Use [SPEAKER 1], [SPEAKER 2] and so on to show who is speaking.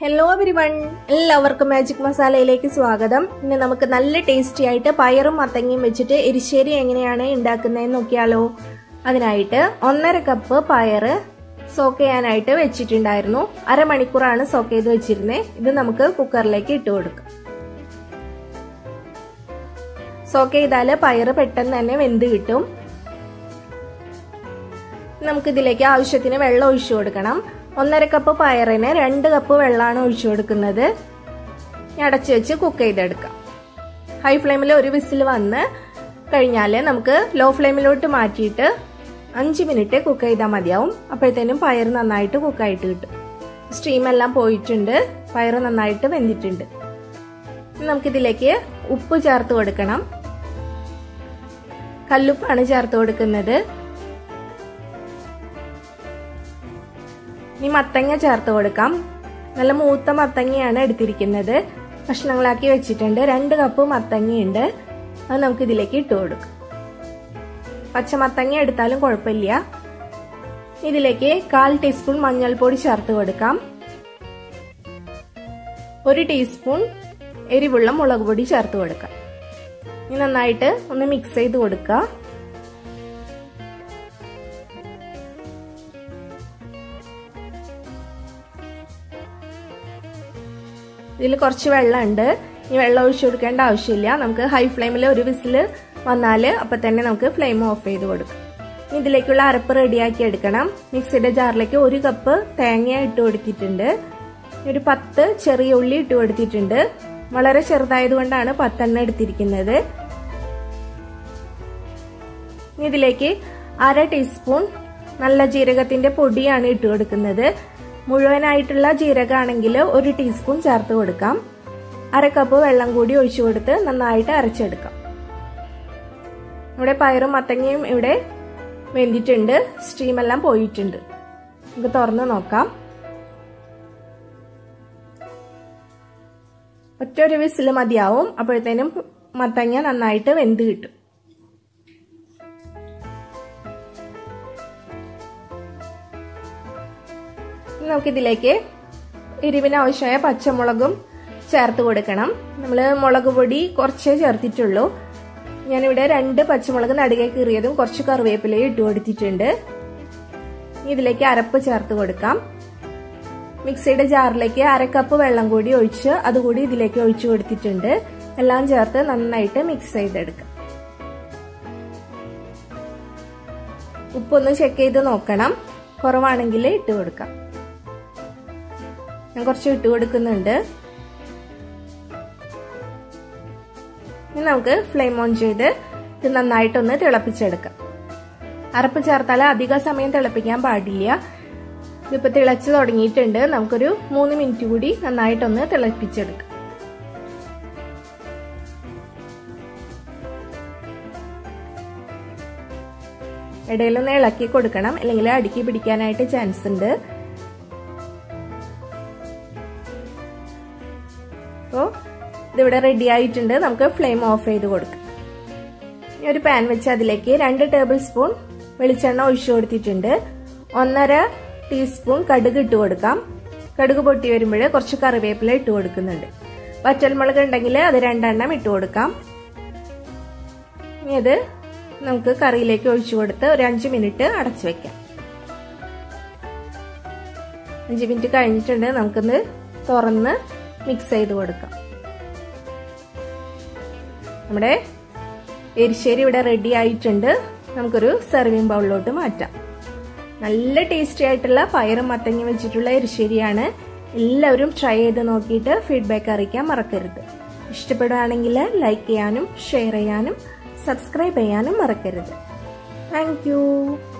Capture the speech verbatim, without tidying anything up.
[SPEAKER 1] Hello everyone, എല്ലാവർക്കും magic മസാലയിലേക്ക് സ്വാഗതം. ഇന്ന് നമുക്ക് നല്ല ടേസ്റ്റി ആയിട്ട് പയറും മത്തങ്ങയും വെച്ചിട്ട് എരിശ്ശേരി എങ്ങനെയാണ് ഉണ്ടാക്കുന്നതെന്ന് നോക്കിയാലോ. അതിനായിട്ട് ഒന്നര കപ്പ് പയറ് സോക്ക് ചെയ്യാനായിട്ട് വെച്ചിട്ടുണ്ടായിരുന്നു. അരമണിക്കൂറാണ് സോക്ക് ചെയ്ത് വെച്ചിരുന്നത്. ഇത് നമുക്ക് കുക്കറിലേക്ക് ഇട്ട് കൊടുക്കാം. സോക്ക് ചെയ്താല് പയറ് പെട്ടെന്ന് തന്നെ വെന്ത് കിട്ടും. നമുക്കിതിലേക്ക് ആവശ്യത്തിന് വെള്ളം ഒഴിച്ചു കൊടുക്കണം. ഒന്നര കപ്പ് പയറിന് രണ്ട് കപ്പ് വെള്ളമാണ് ഒഴിച്ചു കൊടുക്കുന്നത്. അടച്ചു വെച്ച് കുക്ക് ചെയ്തെടുക്കാം. ഹൈ ഫ്ലെയിമിൽ ഒരു വിസിൽ വന്ന് കഴിഞ്ഞാൽ നമുക്ക് ലോ ഫ്ലെയിമിലോട്ട് മാറ്റിയിട്ട് അഞ്ച് മിനിറ്റ് കുക്ക് ചെയ്താൽ മതിയാവും. അപ്പോഴത്തേനും പയർ നന്നായിട്ട് കുക്കായിട്ട് കിട്ടും. സ്റ്റീം എല്ലാം പോയിട്ടുണ്ട്, പയർ നന്നായിട്ട് വെന്തിട്ടുണ്ട്. നമുക്കിതിലേക്ക് ഉപ്പ് ചേർത്ത് കൊടുക്കണം. കല്ലുപ്പാണ് ചേർത്ത് കൊടുക്കുന്നത്. ഇനി മത്തങ്ങ ചേർത്ത് കൊടുക്കാം. നല്ല മൂത്ത മത്തങ്ങയാണ് എടുത്തിരിക്കുന്നത്. കഷ്ണങ്ങളാക്കി വെച്ചിട്ടുണ്ട്. രണ്ട് കപ്പ് മത്തങ്ങയുണ്ട്. അത് നമുക്ക് ഇതിലേക്ക് ഇട്ട് കൊടുക്കാം. പച്ചമത്തങ്ങ എടുത്താലും കുഴപ്പമില്ല. ഇതിലേക്ക് കാൽ ടീസ്പൂൺ മഞ്ഞൾപ്പൊടി ചേർത്ത് കൊടുക്കാം. ഒരു ടീസ്പൂൺ എരിവുള്ള മുളക് പൊടി ചേർത്ത് കൊടുക്കാം. ഇനി നന്നായിട്ട് ഒന്ന് മിക്സ് ചെയ്ത് കൊടുക്കുക. ഇതിൽ കുറച്ച് വെള്ളമുണ്ട്. ഈ വെള്ളം ഒഴിച്ചു കൊടുക്കേണ്ട ആവശ്യമില്ല. നമുക്ക് ഹൈ ഫ്ലെയിമിൽ ഒരു വിസിൽ വന്നാൽ അപ്പം തന്നെ നമുക്ക് ഫ്ലെയിം ഓഫ് ചെയ്ത് കൊടുക്കാം. ഇതിലേക്കുള്ള അരപ്പ് റെഡിയാക്കി എടുക്കണം. മിക്സിയുടെ ജാറിലേക്ക് ഒരു കപ്പ് തേങ്ങ ഇട്ട് കൊടുത്തിട്ടുണ്ട്. ഒരു പത്ത് ചെറിയ ഉള്ളി ഇട്ട് കൊടുത്തിട്ടുണ്ട്. വളരെ ചെറുതായതുകൊണ്ടാണ് പത്തെണ്ണം എടുത്തിരിക്കുന്നത്. ഇതിലേക്ക് അര ടീസ്പൂൺ നല്ല ജീരകത്തിന്റെ പൊടിയാണ് ഇട്ട് കൊടുക്കുന്നത്. മുഴുവനായിട്ടുള്ള ജീരകമാണെങ്കിൽ ഒരു ടീസ്പൂൺ ചേർത്ത് കൊടുക്കാം. അര കപ്പ് വെള്ളം കൂടി ഒഴിച്ചു കൊടുത്ത് നന്നായിട്ട് അരച്ചെടുക്കാം. ഇവിടെ പയറും മത്തങ്ങയും ഇവിടെ വെന്തിട്ടുണ്ട്. സ്റ്റീമെല്ലാം പോയിട്ടുണ്ട്. നമുക്ക് തുറന്ന് നോക്കാം. ഒറ്റൊരു വിസിൽ മതിയാവും. അപ്പോഴത്തേനും മത്തങ്ങ നന്നായിട്ട് വെന്ത് കിട്ടും. നമുക്കിതിലേക്ക് എരിവിന് ആവശ്യമായ പച്ചമുളകും ചേർത്ത് കൊടുക്കണം. നമ്മൾ മുളക് പൊടി കുറച്ചേ ചേർത്തിട്ടുള്ളൂ. ഞാനിവിടെ രണ്ട് പച്ചമുളക് നടുകെ കീറിയതും കുറച്ച് കറിവേപ്പിലയും ഇട്ട് കൊടുത്തിട്ടുണ്ട്. ഇതിലേക്ക് അരപ്പ് ചേർത്ത് കൊടുക്കാം. മിക്സിയുടെ ജാറിലേക്ക് അര കപ്പ് വെള്ളം കൂടി ഒഴിച്ച് അതുകൂടി ഇതിലേക്ക് ഒഴിച്ചു കൊടുത്തിട്ടുണ്ട്. എല്ലാം ചേർത്ത് നന്നായിട്ട് മിക്സ് ചെയ്തെടുക്കാം. ഉപ്പൊന്ന് ചെക്ക് ചെയ്ത് നോക്കണം. കുറവാണെങ്കിൽ ഇട്ട് കൊടുക്കാം. ഞാൻ കുറച്ച് ഇട്ട് കൊടുക്കുന്നുണ്ട്. ഇനി നമുക്ക് ഫ്ലെയിം ഓൺ ചെയ്ത് ഇത് നന്നായിട്ടൊന്ന് തിളപ്പിച്ചെടുക്കാം. അരപ്പ് ചേർത്താൽ അധിക സമയം തിളപ്പിക്കാൻ പാടില്ല. ഇതിപ്പോ തിളച്ച് തുടങ്ങിയിട്ടുണ്ട്. നമുക്കൊരു മൂന്ന് മിനിറ്റ് കൂടി നന്നായിട്ടൊന്ന് തിളപ്പിച്ചെടുക്കാം. ഇടയിലൊന്ന് ഇളക്കി കൊടുക്കണം, അല്ലെങ്കിൽ അടുക്കി പിടിക്കാനായിട്ട് ചാൻസ് ഉണ്ട്. അപ്പോൾ ഇതിവിടെ റെഡി ആയിട്ടുണ്ട്. നമുക്ക് ഫ്ലെയിം ഓഫ് ചെയ്ത് കൊടുക്കാം. ഇനി ഒരു പാൻ വെച്ച് അതിലേക്ക് രണ്ട് ടേബിൾ സ്പൂൺ വെളിച്ചെണ്ണ ഒഴിച്ചു കൊടുത്തിട്ടുണ്ട്. ഒന്നര ടീസ്പൂൺ കടുക് ഇട്ട് കൊടുക്കാം. കടുക് പൊട്ടി വരുമ്പോൾ കുറച്ച് കറിവേപ്പില ഇട്ട് കൊടുക്കുന്നുണ്ട്. വറ്റൽമുളക് ഉണ്ടെങ്കിൽ അത് രണ്ടെണ്ണം ഇട്ട് കൊടുക്കാം. ഇനി അത് നമുക്ക് കറിയിലേക്ക് ഒഴിച്ചു കൊടുത്ത് ഒരു അഞ്ച് മിനിറ്റ് അടച്ചു വെക്കാം. അഞ്ച് മിനിറ്റ് കഴിഞ്ഞിട്ടുണ്ട്. നമുക്കൊന്ന് തുറന്ന് മിക്സ് ചെയ്ത് കൊടുക്കാം. നമ്മുടെ എരിശ്ശേരി ഇവിടെ റെഡി ആയിട്ടുണ്ട്. നമുക്കൊരു സെർവിങ് ബൗളിലോട്ട് മാറ്റാം. നല്ല ടേസ്റ്റി ആയിട്ടുള്ള പയറും മത്തങ്ങ വെച്ചിട്ടുള്ള എരിശ്ശേരിയാണ്. എല്ലാവരും ട്രൈ ചെയ്ത് നോക്കിയിട്ട് ഫീഡ്ബാക്ക് അറിയിക്കാൻ മറക്കരുത്. ഇഷ്ടപ്പെടുകയാണെങ്കിൽ ലൈക്ക് ചെയ്യാനും ഷെയർ ചെയ്യാനും സബ്സ്ക്രൈബ് ചെയ്യാനും മറക്കരുത്. Thank U.